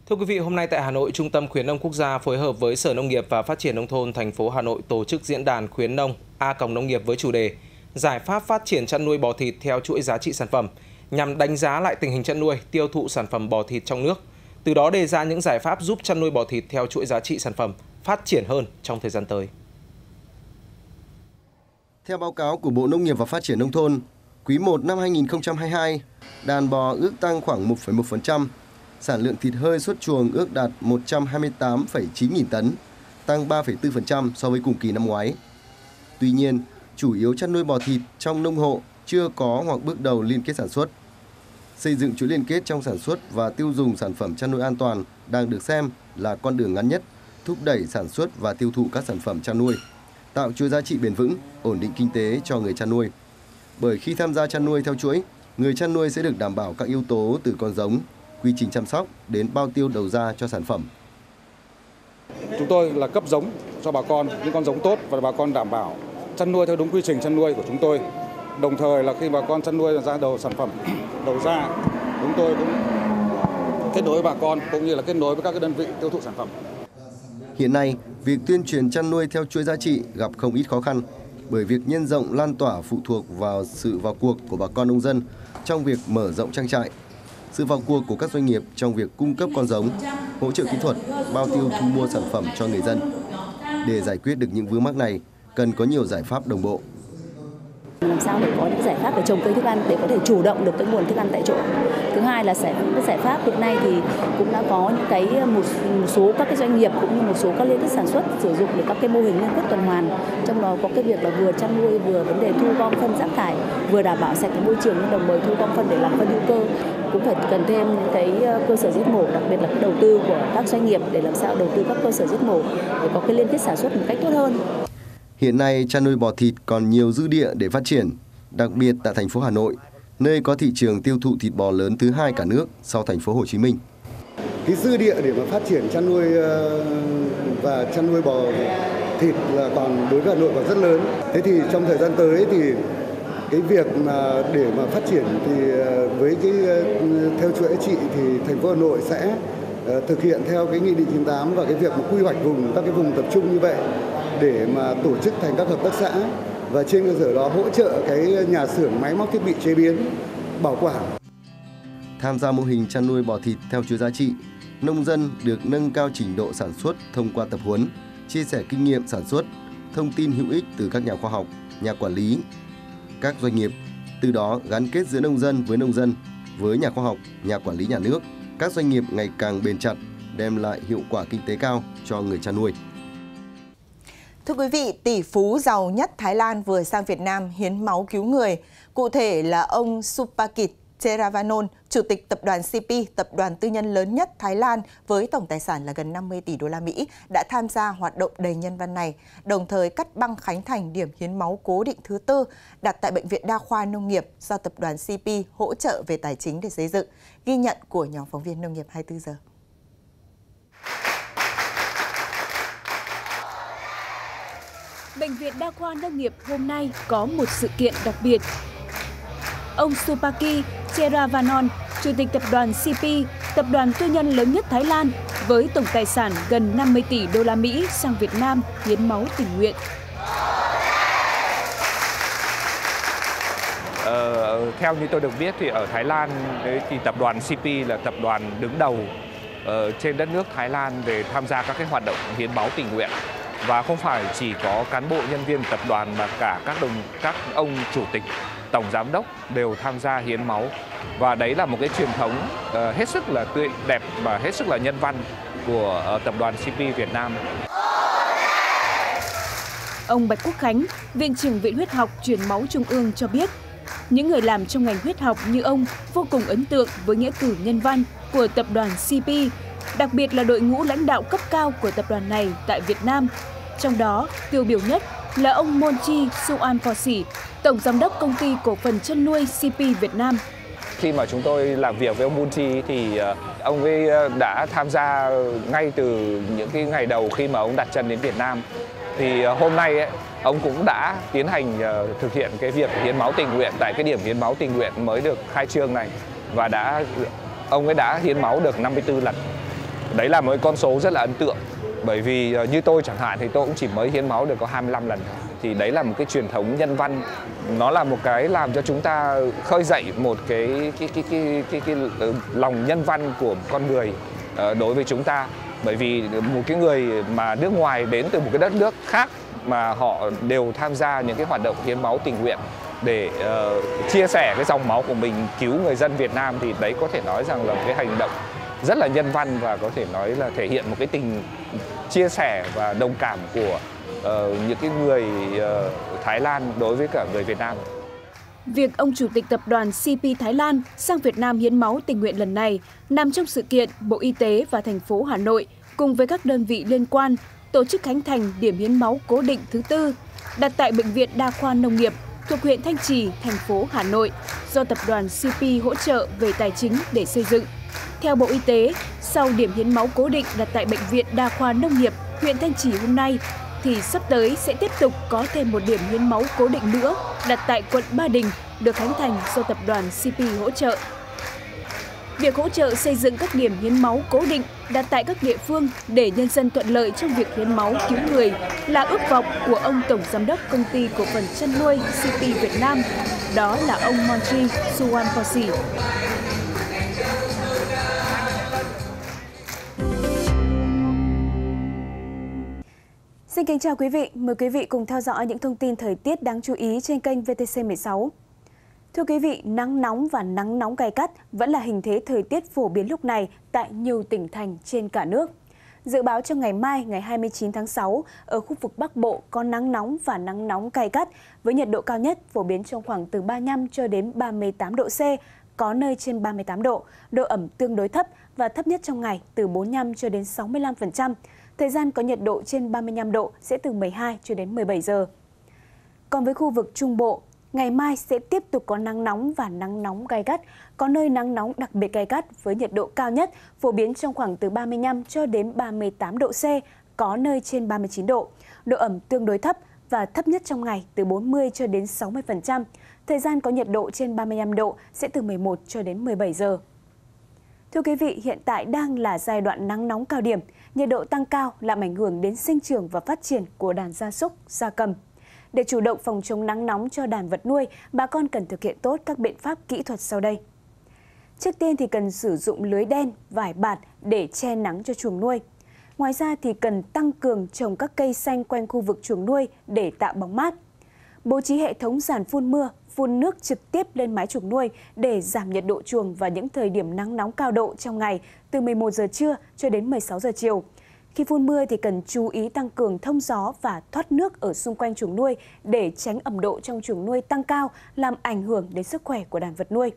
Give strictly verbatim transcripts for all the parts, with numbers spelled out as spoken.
Thưa quý vị, hôm nay tại Hà Nội, Trung tâm Khuyến nông Quốc gia phối hợp với Sở Nông nghiệp và Phát triển Nông thôn thành phố Hà Nội tổ chức diễn đàn khuyến nông A Còng Nông nghiệp với chủ đề Giải pháp phát triển chăn nuôi bò thịt theo chuỗi giá trị sản phẩm, nhằm đánh giá lại tình hình chăn nuôi, tiêu thụ sản phẩm bò thịt trong nước, từ đó đề ra những giải pháp giúp chăn nuôi bò thịt theo chuỗi giá trị sản phẩm phát triển hơn trong thời gian tới. Theo báo cáo của Bộ Nông nghiệp và Phát triển Nông thôn, quý một năm hai nghìn không trăm hai mươi hai, đàn bò ước tăng khoảng một phẩy một phần trăm, sản lượng thịt hơi xuất chuồng ước đạt một trăm hai mươi tám phẩy chín nghìn tấn, tăng ba phẩy bốn phần trăm so với cùng kỳ năm ngoái. Tuy nhiên, chủ yếu chăn nuôi bò thịt trong nông hộ chưa có hoặc bước đầu liên kết sản xuất. Xây dựng chuỗi liên kết trong sản xuất và tiêu dùng sản phẩm chăn nuôi an toàn đang được xem là con đường ngắn nhất thúc đẩy sản xuất và tiêu thụ các sản phẩm chăn nuôi, tạo chuỗi giá trị bền vững, ổn định kinh tế cho người chăn nuôi. Bởi khi tham gia chăn nuôi theo chuỗi, người chăn nuôi sẽ được đảm bảo các yếu tố từ con giống, quy trình chăm sóc đến bao tiêu đầu ra cho sản phẩm. Chúng tôi là cấp giống cho bà con những con giống tốt và bà con đảm bảo chăn nuôi theo đúng quy trình chăn nuôi của chúng tôi. Đồng thời là khi bà con chăn nuôi ra đầu sản phẩm đầu ra, chúng tôi cũng kết nối với bà con cũng như là kết nối với các cái đơn vị tiêu thụ sản phẩm. Hiện nay, việc tuyên truyền chăn nuôi theo chuỗi giá trị gặp không ít khó khăn bởi việc nhân rộng lan tỏa phụ thuộc vào sự vào cuộc của bà con nông dân trong việc mở rộng trang trại, sự vào cuộc của các doanh nghiệp trong việc cung cấp con giống, hỗ trợ kỹ thuật, bao tiêu thu mua sản phẩm cho người dân. Để giải quyết được những vướng mắc này, cần có nhiều giải pháp đồng bộ. Làm sao để có những giải pháp để trồng cây thức ăn để có thể chủ động được cái nguồn thức ăn tại chỗ. Thứ hai là sẽ những cái giải pháp hiện nay thì cũng đã có những cái một, một số các cái doanh nghiệp cũng như một số các liên kết sản xuất sử dụng được các cái mô hình liên kết tuần hoàn, trong đó có cái việc là vừa chăn nuôi vừa vấn đề thu gom phân rác thải, vừa đảm bảo sạch cái môi trường nhưng đồng thời thu gom phân để làm phân hữu cơ. Cũng phải cần thêm những cái cơ sở giết mổ, đặc biệt là cái đầu tư của các doanh nghiệp để làm sao đầu tư các cơ sở giết mổ để có cái liên kết sản xuất một cách tốt hơn. Hiện nay, chăn nuôi bò thịt còn nhiều dư địa để phát triển, đặc biệt tại thành phố Hà Nội, nơi có thị trường tiêu thụ thịt bò lớn thứ hai cả nước sau thành phố Hồ Chí Minh. Cái dư địa để mà phát triển chăn nuôi và chăn nuôi bò thịt là còn đối với Hà Nội còn rất lớn. Thế thì trong thời gian tới thì cái việc mà để mà phát triển thì với cái theo chuỗi giá trị thì thành phố Hà Nội sẽ thực hiện theo cái nghị định chín mươi tám và cái việc mà quy hoạch vùng các cái vùng tập trung như vậy để mà tổ chức thành các hợp tác xã và trên cơ sở đó hỗ trợ cái nhà xưởng máy móc thiết bị chế biến, bảo quản. Tham gia mô hình chăn nuôi bò thịt theo chuỗi giá trị, nông dân được nâng cao trình độ sản xuất thông qua tập huấn, chia sẻ kinh nghiệm sản xuất, thông tin hữu ích từ các nhà khoa học, nhà quản lý, các doanh nghiệp, từ đó gắn kết giữa nông dân với nông dân, với nhà khoa học, nhà quản lý nhà nước, các doanh nghiệp ngày càng bền chặt, đem lại hiệu quả kinh tế cao cho người chăn nuôi. Thưa quý vị, tỷ phú giàu nhất Thái Lan vừa sang Việt Nam hiến máu cứu người. Cụ thể là ông Supakit Cheravanon, Chủ tịch Tập đoàn xê pê, tập đoàn tư nhân lớn nhất Thái Lan với tổng tài sản là gần năm mươi tỷ đô la Mỹ, đã tham gia hoạt động đầy nhân văn này, đồng thời cắt băng khánh thành điểm hiến máu cố định thứ tư đặt tại Bệnh viện Đa khoa Nông nghiệp do Tập đoàn xê pê hỗ trợ về tài chính để xây dựng. Ghi nhận của nhóm phóng viên Nông nghiệp hai mươi tư giờ. Bệnh viện Đa khoa Nông nghiệp hôm nay có một sự kiện đặc biệt. Ông Supakit Cheravanon, Chủ tịch Tập đoàn xê pê, tập đoàn tư nhân lớn nhất Thái Lan với tổng tài sản gần năm mươi tỷ đô la Mỹ sang Việt Nam hiến máu tình nguyện. Ờ, theo như tôi được biết thì ở Thái Lan thì tập đoàn xê pê là tập đoàn đứng đầu uh, trên đất nước Thái Lan về tham gia các cái hoạt động hiến máu tình nguyện. Và không phải chỉ có cán bộ nhân viên tập đoàn mà cả các đồng các ông chủ tịch, tổng giám đốc đều tham gia hiến máu. Và đấy là một cái truyền thống uh, hết sức là tươi đẹp và hết sức là nhân văn của uh, tập đoàn xê pê Việt Nam. Ông Bạch Quốc Khánh, Viện trưởng Viện Huyết học Truyền máu Trung ương cho biết, những người làm trong ngành huyết học như ông vô cùng ấn tượng với nghĩa cử nhân văn của tập đoàn xê pê, đặc biệt là đội ngũ lãnh đạo cấp cao của tập đoàn này tại Việt Nam. Trong đó, tiêu biểu nhất là ông Monchi Suanposi, Tổng Giám đốc Công ty Cổ phần Chăn nuôi xê pê Việt Nam. Khi mà chúng tôi làm việc với ông Monchi thì ông ấy đã tham gia ngay từ những cái ngày đầu khi mà ông đặt chân đến Việt Nam. Thì hôm nay ấy, ông cũng đã tiến hành thực hiện cái việc hiến máu tình nguyện tại cái điểm hiến máu tình nguyện mới được khai trương này và đã ông ấy đã hiến máu được năm mươi tư lần. Đấy là một con số rất là ấn tượng. Bởi vì như tôi chẳng hạn thì tôi cũng chỉ mới hiến máu được có hai mươi lăm lần thôi. Thì đấy là một cái truyền thống nhân văn, nó là một cái làm cho chúng ta khơi dậy một cái cái cái cái cái, cái, cái lòng nhân văn của con người đối với chúng ta. Bởi vì một cái người mà nước ngoài đến từ một cái đất nước khác mà họ đều tham gia những cái hoạt động hiến máu tình nguyện để uh, chia sẻ cái dòng máu của mình cứu người dân Việt Nam, thì đấy có thể nói rằng là một cái hành động rất là nhân văn và có thể nói là thể hiện một cái tình chia sẻ và đồng cảm của uh, những cái người uh, Thái Lan đối với cả người Việt Nam. Việc ông Chủ tịch Tập đoàn xê pê Thái Lan sang Việt Nam hiến máu tình nguyện lần này nằm trong sự kiện Bộ Y tế và thành phố Hà Nội cùng với các đơn vị liên quan tổ chức khánh thành điểm hiến máu cố định thứ tư đặt tại Bệnh viện Đa khoa Nông nghiệp thuộc huyện Thanh Trì, thành phố Hà Nội do Tập đoàn xê pê hỗ trợ về tài chính để xây dựng. Theo Bộ Y tế, sau điểm hiến máu cố định đặt tại Bệnh viện Đa khoa Nông nghiệp huyện Thanh Trì hôm nay, thì sắp tới sẽ tiếp tục có thêm một điểm hiến máu cố định nữa đặt tại quận Ba Đình được khánh thành do Tập đoàn xê pê hỗ trợ. Việc hỗ trợ xây dựng các điểm hiến máu cố định đặt tại các địa phương để nhân dân thuận lợi trong việc hiến máu cứu người là ước vọng của ông Tổng Giám đốc Công ty Cổ phần Chăn nuôi xê pê Việt Nam, đó là ông Montri Suwanposi. Xin kính chào quý vị, mời quý vị cùng theo dõi những thông tin thời tiết đáng chú ý trên kênh vê tê xê mười sáu. Thưa quý vị, nắng nóng và nắng nóng gay gắt vẫn là hình thế thời tiết phổ biến lúc này tại nhiều tỉnh thành trên cả nước. Dự báo trong ngày mai, ngày hai mươi chín tháng sáu, ở khu vực Bắc Bộ có nắng nóng và nắng nóng gay gắt với nhiệt độ cao nhất phổ biến trong khoảng từ ba mươi lăm cho đến ba mươi tám độ C, có nơi trên ba mươi tám độ, độ ẩm tương đối thấp và thấp nhất trong ngày từ bốn mươi lăm cho đến sáu mươi lăm phần trăm. Thời gian có nhiệt độ trên ba mươi lăm độ sẽ từ mười hai cho đến mười bảy giờ. Còn với khu vực Trung Bộ, ngày mai sẽ tiếp tục có nắng nóng và nắng nóng gay gắt, có nơi nắng nóng đặc biệt gay gắt với nhiệt độ cao nhất phổ biến trong khoảng từ ba mươi lăm cho đến ba mươi tám độ C, có nơi trên ba mươi chín độ, độ ẩm tương đối thấp và thấp nhất trong ngày từ bốn mươi cho đến sáu mươi phần trăm. Thời gian có nhiệt độ trên ba mươi lăm độ sẽ từ mười một cho đến mười bảy giờ. Thưa quý vị, hiện tại đang là giai đoạn nắng nóng cao điểm, nhiệt độ tăng cao làm ảnh hưởng đến sinh trưởng và phát triển của đàn gia súc, gia cầm. Để chủ động phòng chống nắng nóng cho đàn vật nuôi, bà con cần thực hiện tốt các biện pháp kỹ thuật sau đây. Trước tiên thì cần sử dụng lưới đen, vải bạt để che nắng cho chuồng nuôi. Ngoài ra thì cần tăng cường trồng các cây xanh quanh khu vực chuồng nuôi để tạo bóng mát. Bố trí hệ thống giàn phun mưa, phun nước trực tiếp lên mái chuồng nuôi để giảm nhiệt độ chuồng vào những thời điểm nắng nóng cao độ trong ngày từ mười một giờ trưa cho đến mười sáu giờ chiều. Khi phun mưa thì cần chú ý tăng cường thông gió và thoát nước ở xung quanh chuồng nuôi để tránh ẩm độ trong chuồng nuôi tăng cao làm ảnh hưởng đến sức khỏe của đàn vật nuôi.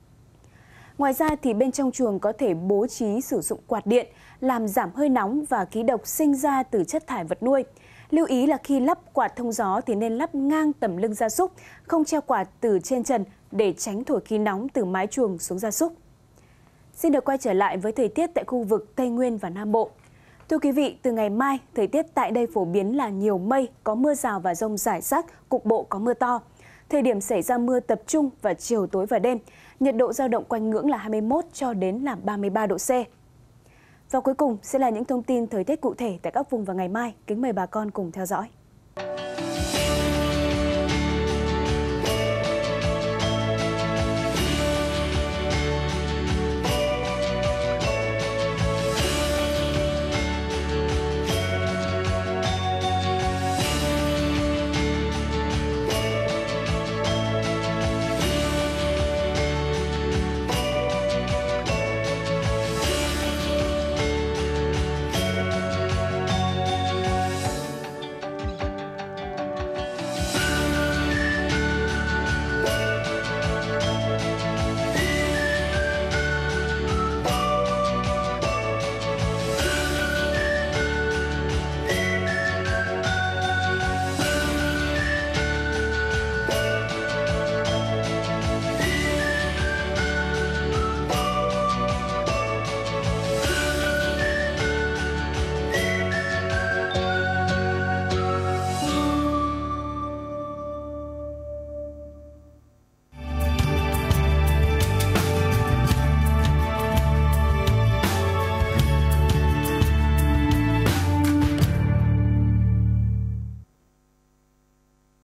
Ngoài ra thì bên trong chuồng có thể bố trí sử dụng quạt điện làm giảm hơi nóng và khí độc sinh ra từ chất thải vật nuôi. Lưu ý là khi lắp quạt thông gió thì nên lắp ngang tầm lưng gia súc, không treo quạt từ trên trần để tránh thổi khí nóng từ mái chuồng xuống gia súc. Xin được quay trở lại với thời tiết tại khu vực Tây Nguyên và Nam Bộ. Thưa quý vị, từ ngày mai, thời tiết tại đây phổ biến là nhiều mây, có mưa rào và dông rải rác, cục bộ có mưa to. Thời điểm xảy ra mưa tập trung vào chiều tối và đêm, nhiệt độ dao động quanh ngưỡng là hai mươi mốt cho đến là ba mươi ba độ C. Và cuối cùng sẽ là những thông tin thời tiết cụ thể tại các vùng vào ngày mai. Kính mời bà con cùng theo dõi.